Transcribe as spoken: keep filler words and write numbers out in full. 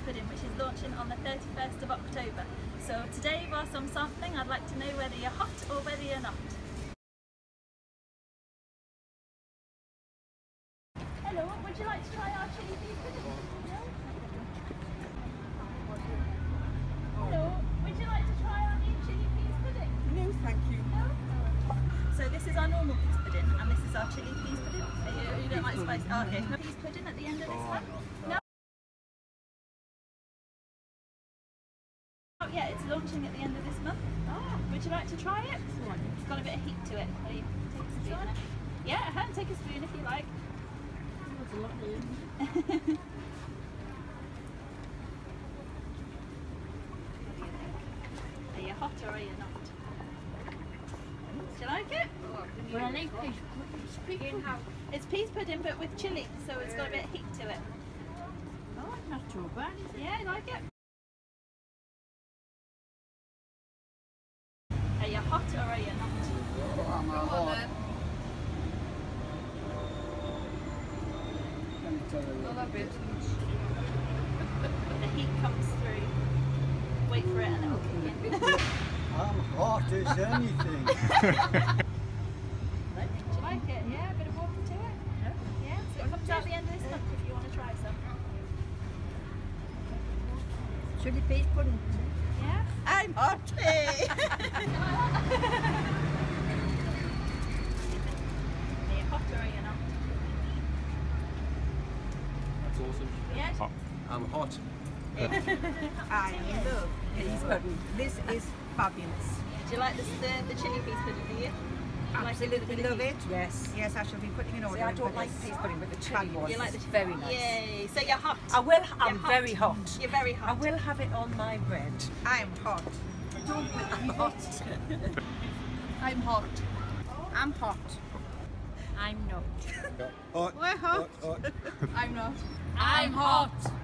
pudding, which is launching on the thirty-first of October. So today, whilst I'm sampling, I'd like to know whether you're hot or whether you're not. Hello, would you like to try our chili pease pudding? No? Hello, would you like to try our new chili pease pudding? No, thank you. No? So this is our normal pease pudding, and this is our chili pease pudding. Are you, you don't like spice? Oh, okay. No pease pudding at the end of this one? No? Oh yeah, it's launching at the end of this month. Oh, would you like to try it? It's got a bit of heat to it. Will you take a spoon? Yeah, I can take a spoon if you like. That's a lovely. Are you hot or are you not? Do you like it? Well, I like peas pudding. It's peas pudding but with chilli, so it's got a bit of heat to it. Oh, it's not too bad, is it? Yeah, I like it. Are you hot or are you not? Oh, I'm hot. I love it. The heat comes through. Wait for it and it will kick in. I'm hot as anything. Do you like it? Yeah, a bit of water to it? Yeah. Yeah, so it comes out the end of this month if you want to try some. Chili pease pudding. Yeah? I'm hot. Hey! Are you hot or are you not? That's awesome. Yeah? Hot. I'm hot. I love peas pudding. This is fabulous. Do you like this, the, the chili pease pudding, do you? Absolutely love it. Yes, yes, I shall be putting in order. See, I don't for like this. peas pudding, but the chili one You like is the very nice. Yay! So you're hot. I will. I'm You're hot. very hot. You're very I hot. will have it on my bread. I'm hot. Don't I'm hot. I'm hot. I'm hot. I'm not. Hot. We're hot. Hot, hot. I'm not. I'm hot.